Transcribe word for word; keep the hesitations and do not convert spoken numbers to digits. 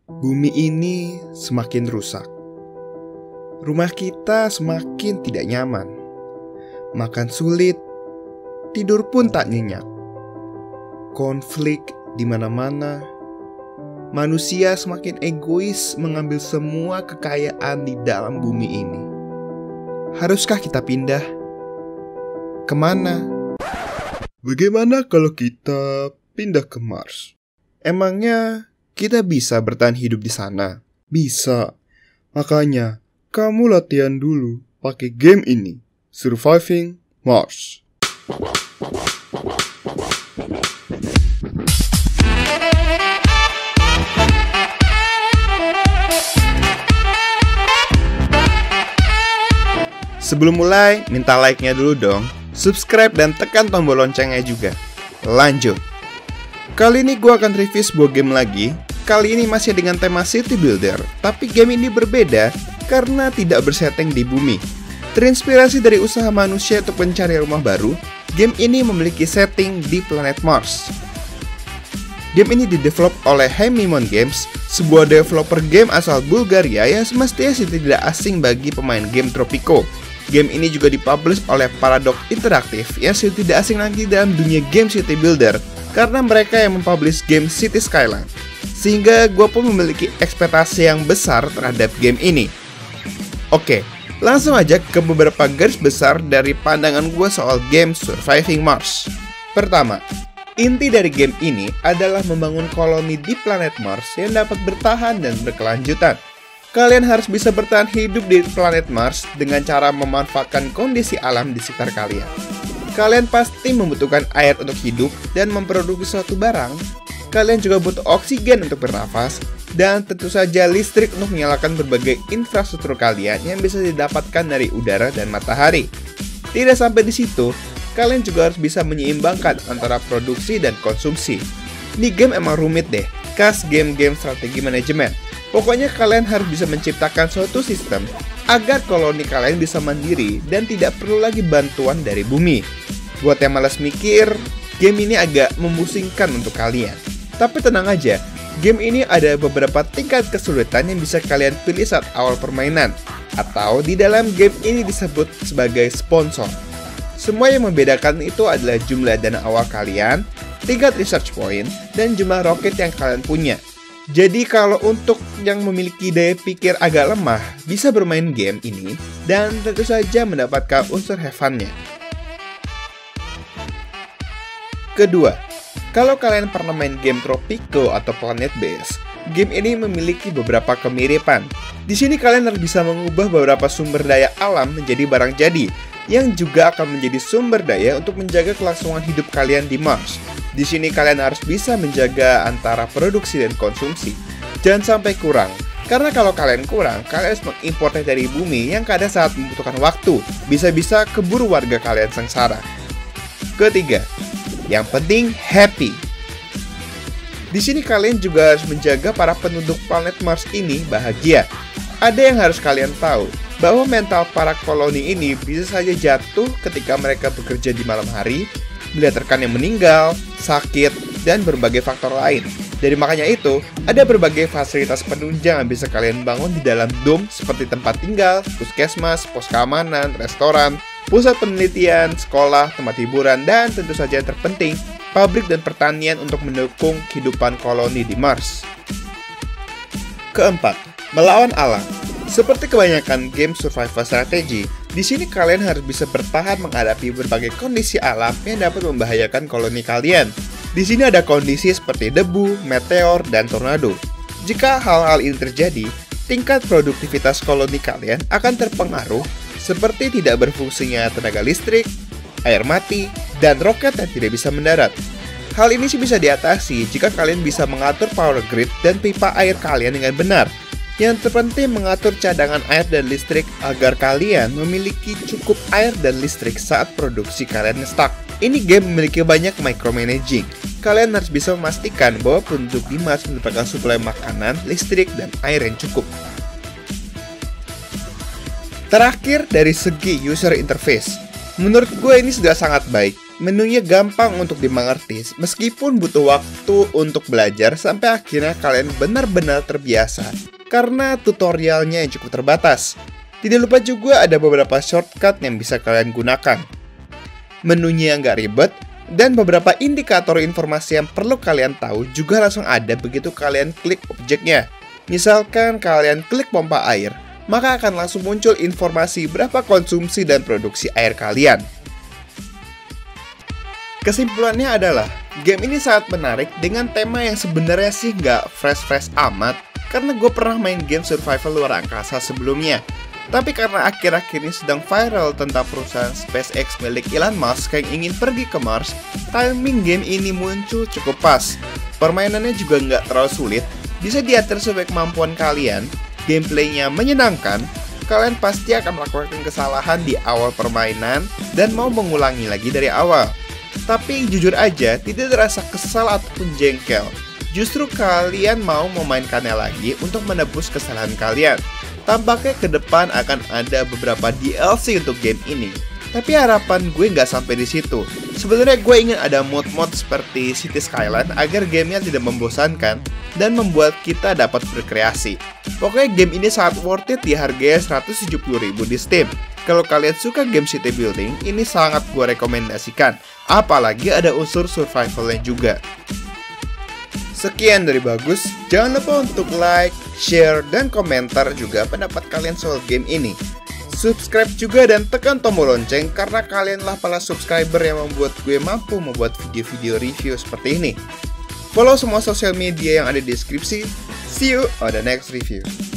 Bumi ini semakin rusak. Rumah kita semakin tidak nyaman. Makan sulit, tidur pun tak nyenyak. Konflik di mana-mana. Manusia semakin egois mengambil semua kekayaan di dalam bumi ini. Haruskah kita pindah? Kemana? Bagaimana kalau kita pindah ke Mars? Emangnya kita bisa bertahan hidup di sana? Bisa. Makanya, kamu latihan dulu pakai game ini, Surviving Mars. Sebelum mulai, minta like-nya dulu dong. Subscribe dan tekan tombol loncengnya juga. Lanjut. Kali ini gue akan review sebuah game lagi. Kali ini masih dengan tema City Builder, tapi game ini berbeda karena tidak bersetting di bumi. Terinspirasi dari usaha manusia untuk mencari rumah baru, game ini memiliki setting di planet Mars. Game ini didevelop oleh Hemimon Games, sebuah developer game asal Bulgaria yang semestinya tidak asing bagi pemain game Tropico. Game ini juga dipublish oleh Paradox Interactive yang sudah tidak asing lagi dalam dunia game City Builder karena mereka yang mempublish game City Skyline. Sehingga gue pun memiliki ekspektasi yang besar terhadap game ini. Oke, langsung aja ke beberapa garis besar dari pandangan gue soal game Surviving Mars. Pertama, inti dari game ini adalah membangun koloni di planet Mars yang dapat bertahan dan berkelanjutan. Kalian harus bisa bertahan hidup di planet Mars dengan cara memanfaatkan kondisi alam di sekitar kalian. Kalian pasti membutuhkan air untuk hidup dan memproduksi suatu barang. Kalian juga butuh oksigen untuk bernafas, dan tentu saja listrik untuk menyalakan berbagai infrastruktur kalian yang bisa didapatkan dari udara dan matahari. Tidak sampai di situ, kalian juga harus bisa menyeimbangkan antara produksi dan konsumsi. Ini game emang rumit deh, khas game-game strategi manajemen. Pokoknya kalian harus bisa menciptakan suatu sistem agar koloni kalian bisa mandiri dan tidak perlu lagi bantuan dari bumi. Buat yang malas mikir, game ini agak memusingkan untuk kalian. Tapi tenang aja, game ini ada beberapa tingkat kesulitan yang bisa kalian pilih saat awal permainan, atau di dalam game ini disebut sebagai sponsor. Semua yang membedakan itu adalah jumlah dana awal kalian, tingkat research point, dan jumlah roket yang kalian punya. Jadi kalau untuk yang memiliki daya pikir agak lemah, bisa bermain game ini dan tentu saja mendapatkan unsur have fun-nya. Kedua, kalau kalian pernah main game Tropico atau Planet Base, game ini memiliki beberapa kemiripan. Di sini kalian harus bisa mengubah beberapa sumber daya alam menjadi barang jadi, yang juga akan menjadi sumber daya untuk menjaga kelangsungan hidup kalian di Mars. Di sini kalian harus bisa menjaga antara produksi dan konsumsi. Jangan sampai kurang, karena kalau kalian kurang, kalian harus mengimportnya dari bumi yang kadang saat membutuhkan waktu. Bisa-bisa keburu warga kalian sengsara. Ketiga, yang penting happy. Di sini kalian juga harus menjaga para penduduk planet Mars ini bahagia. Ada yang harus kalian tahu, bahwa mental para koloni ini bisa saja jatuh ketika mereka bekerja di malam hari, melihat rekan yang meninggal, sakit, dan berbagai faktor lain. Dari makanya itu, ada berbagai fasilitas penunjang yang bisa kalian bangun di dalam dom seperti tempat tinggal, puskesmas, pos keamanan, restoran, pusat penelitian, sekolah, tempat hiburan, dan tentu saja yang terpenting, pabrik dan pertanian untuk mendukung kehidupan koloni di Mars. Keempat, melawan alam. Seperti kebanyakan game survival strategy, di sini kalian harus bisa bertahan menghadapi berbagai kondisi alam yang dapat membahayakan koloni kalian. Di sini ada kondisi seperti debu, meteor, dan tornado. Jika hal-hal ini terjadi, tingkat produktivitas koloni kalian akan terpengaruh, seperti tidak berfungsinya tenaga listrik, air mati, dan roket yang tidak bisa mendarat. Hal ini sih bisa diatasi jika kalian bisa mengatur power grid dan pipa air kalian dengan benar. Yang terpenting mengatur cadangan air dan listrik agar kalian memiliki cukup air dan listrik saat produksi kalian stuck. Ini game memiliki banyak micromanaging. Kalian harus bisa memastikan bahwa penduduk di Mars mendapatkan suplai makanan, listrik, dan air yang cukup. Terakhir dari segi user interface, menurut gue ini sudah sangat baik. Menunya gampang untuk dimengerti meskipun butuh waktu untuk belajar sampai akhirnya kalian benar-benar terbiasa karena tutorialnya yang cukup terbatas. Tidak lupa juga ada beberapa shortcut yang bisa kalian gunakan. Menunya yang nggak ribet, dan beberapa indikator informasi yang perlu kalian tahu juga langsung ada begitu kalian klik objeknya. Misalkan kalian klik pompa air, maka akan langsung muncul informasi berapa konsumsi dan produksi air kalian. Kesimpulannya adalah, game ini sangat menarik dengan tema yang sebenarnya sih nggak fresh-fresh amat, karena gue pernah main game survival luar angkasa sebelumnya. Tapi karena akhir-akhir ini sedang viral tentang perusahaan SpaceX milik Elon Musk yang ingin pergi ke Mars, timing game ini muncul cukup pas. Permainannya juga nggak terlalu sulit, bisa diatur sesuai kemampuan kalian, gameplaynya menyenangkan, kalian pasti akan melakukan kesalahan di awal permainan dan mau mengulangi lagi dari awal. Tapi jujur aja, tidak terasa kesal ataupun jengkel. Justru kalian mau memainkannya lagi untuk menebus kesalahan kalian. Tampaknya ke depan akan ada beberapa D L C untuk game ini. Tapi harapan gue nggak sampai di situ. Sebenarnya gue ingin ada mod-mod seperti City Skyline agar gamenya tidak membosankan dan membuat kita dapat berkreasi. Pokoknya game ini sangat worth it di harganya seratus tujuh puluh ribu di Steam. Kalau kalian suka game city building, ini sangat gue rekomendasikan. Apalagi ada unsur survivalnya juga. Sekian dari Bagus, jangan lupa untuk like, share, dan komentar juga pendapat kalian soal game ini. Subscribe juga dan tekan tombol lonceng karena kalianlah para subscriber yang membuat gue mampu membuat video-video review seperti ini. Follow semua sosial media yang ada di deskripsi. See you on the next review.